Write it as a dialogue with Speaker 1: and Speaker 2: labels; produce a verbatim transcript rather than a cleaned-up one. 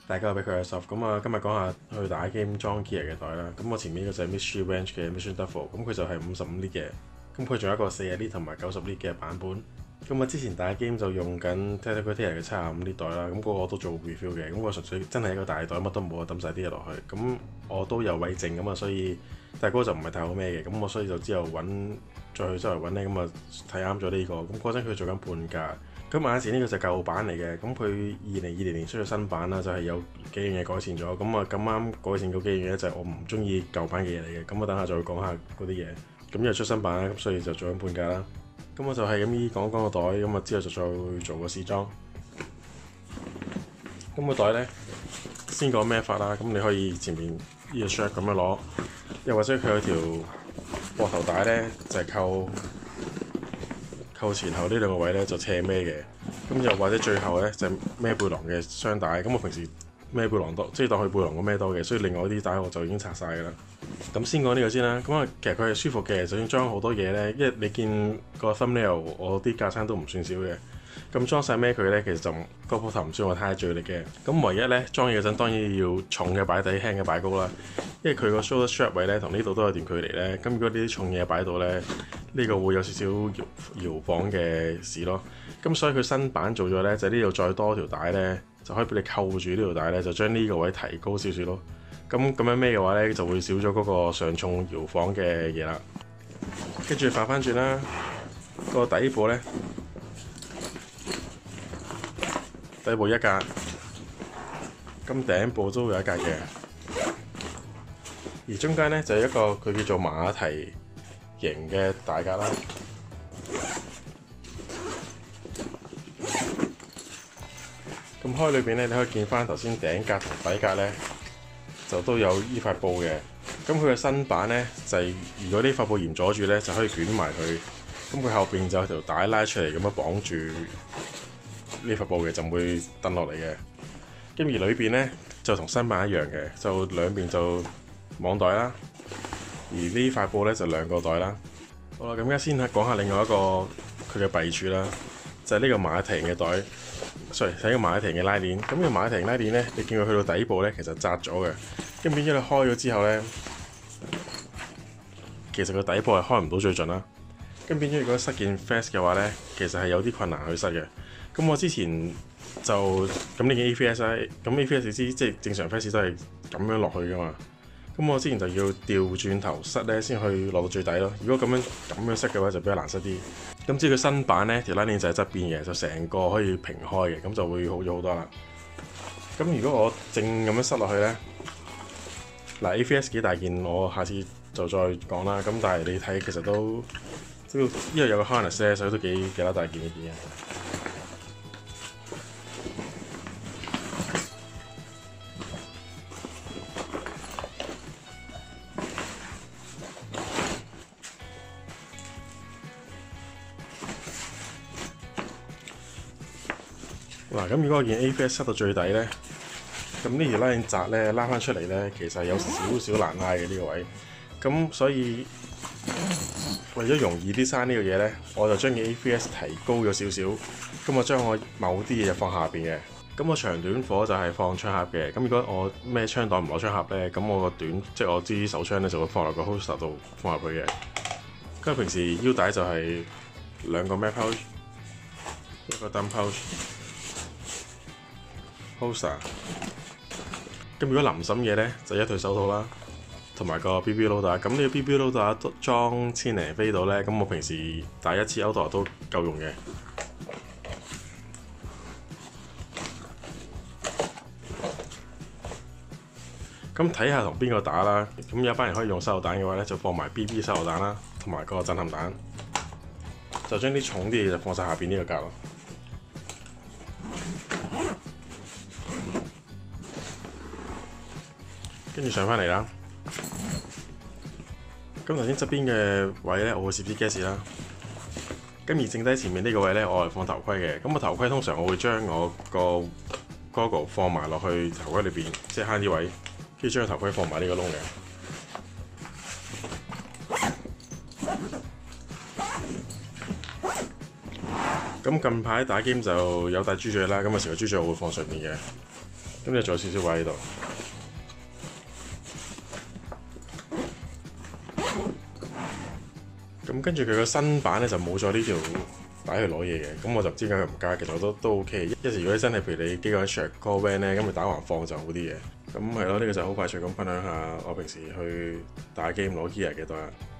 Speaker 1: 大家好，俾佢阿 Soft 咁啊，今日講下去打 game 裝 gear 嘅袋啦。咁我前面呢個就係 Mystery Ranch 嘅 Mission Duffel，咁佢就係五十五 lit 嘅。咁佢仲有一個四十 lit 同埋九十 lit 嘅版本。咁我之前打 game 就用緊 Tactical 嘅七十五 lit 袋啦。咁嗰個我都做 review 嘅。咁我純粹真係一個大袋，乜都冇啊，抌晒啲嘢落去。咁我都有位剩咁啊，所以但係嗰個就唔係太好孭嘅。咁我所以就之後揾再去周圍揾咧，咁啊睇啱咗呢個。咁嗰陣佢做緊半價。咁眼前呢個就舊版嚟嘅，咁佢二零二零年出咗新版啦，就係、是、有幾樣嘢改善咗。咁啊咁啱改善嗰幾樣嘢咧，就係我唔中意舊版嘅嘢嚟嘅。咁我等下再講下嗰啲嘢。咁又出新版啦，咁所以就做緊半價啦。咁我就係咁依講講個袋，咁啊之後就再做個試裝。咁個袋咧，先講咩法啦。咁你可以前面呢個 strap 咁樣攞，又或者佢有條膊頭帶咧，就係、是、扣。扣前後呢兩個位咧就斜孭嘅，咁又或者最後咧就孭背囊嘅雙帶。咁我平時孭背囊多，即係當佢背囊咁孭多嘅，所以另外啲帶我就已經拆晒㗎啦。咁先講呢個先啦。咁啊，其實佢係舒服嘅，就算裝好多嘢咧，因為你見個 thumbnail 我啲架撐都唔算少嘅。咁裝晒孭佢咧，其實就個膊頭唔算話太最力嘅。咁唯一咧裝嘢嗰陣當然要重嘅擺底，輕嘅擺高啦。因為佢個 shoulder strap 位咧同呢度都有段距離咧。咁如果呢啲重嘢擺到咧，呢個會有少少搖搖晃嘅事咯。咁所以佢新版做咗咧，就呢度再多條帶咧，就可以俾你扣住呢條帶咧，就將呢個位提高少少咯。咁咁樣孭嘅話咧，就會少咗嗰個上重搖晃嘅嘢啦。跟住反翻轉啦，個底部咧。底部一格，咁頂部都有一格嘅，而中間咧就係一個佢叫做馬蹄形嘅大格啦。咁開裏邊咧，你可以見翻頭先頂格同底格咧，就都有依塊布嘅。咁佢嘅新版咧就係、是、如果呢塊布嫌阻住咧，就可以捲埋佢。咁佢後邊就有條帶拉出嚟咁樣綁住。呢塊布嘅就唔會掟落嚟嘅，咁而裏邊咧就同新版一樣嘅，就兩邊就網袋啦，而呢塊布咧就兩個袋啦。好啦，咁而家先講下另外一個佢嘅弊處啦，就係、是、呢個馬蹄嘅袋，sorry，係一個馬蹄嘅拉鏈。咁呢個馬蹄拉鏈咧，你見佢去到底部咧，其實窄咗嘅，咁變咗你開咗之後咧，其實個底部係開唔到最盡啦。咁變咗如果塞件 vest 嘅話咧，其實係有啲困難去塞嘅。咁我之前就咁呢件 A V S 啦，咁 A V S 你知即係正常 vest 都係咁樣落去噶嘛。咁我之前就要調轉頭塞咧，先去落到最底咯。如果咁樣咁樣塞嘅話，就比較難塞啲。咁至於佢新版咧，條拉鏈就喺側邊嘅，就成個可以平開嘅，咁就會好咗好多啦。咁如果我正咁樣塞落去咧，嗱 A V S 幾大件，我下次就再講啦。咁但係你睇其實都都因為有個 harness 咧，所以都幾幾多大件呢件嘢。嗱，咁如果我件 A V S 塞到最底咧，咁呢條拉鏈窄咧，拉翻出嚟咧，其實有少少難拉嘅呢個位。咁所以為咗容易啲閂呢個嘢咧，我就將件 A V S 提高咗少少。咁我將我某啲嘢就放下邊嘅。咁我長短火就係放槍盒嘅。咁如果我咩槍袋唔攞槍盒咧，咁我個短即係我支手槍咧就會放落個 holster 度放入去嘅。咁平時腰帶就係兩個 mag pouch， 一個 dump pouch。holster， 咁如果臨審嘢咧，就一對手套啦，同埋個 B B loader。咁呢個 B B loader 裝千零飛到咧，咁我平時打一次 outdoor 都夠用嘅。咁睇下同邊個打啦。咁有一班人可以用手榴彈嘅話咧，就放埋 B B 手榴彈啦，同埋個震撼彈，就將啲重啲嘢就放晒下邊呢個格咯。跟住上翻嚟啦，咁頭先側邊嘅位咧，我會攝啲 gas 啦。咁而剩低前面呢個位咧，我係放頭盔嘅。咁個頭盔通常我會將我個 goggle 放埋落去頭盔裏邊，即係慳啲位，跟住將個頭盔放埋呢個窿嘅。咁近排打 game 就有帶豬嘴啦，咁有時個豬嘴我會放上面嘅。 咁就仲有少少位喺度。咁跟住佢個新版咧就冇咗呢條帶去攞嘢嘅，咁我就唔知點解佢唔加，其實我都都 OK。一時如果真係譬如你機個 share call van 咧，咁你打橫放就好啲嘅。咁係咯，呢、呢個就好快脆咁分享下我平時去打機攞 gear 嘅多人。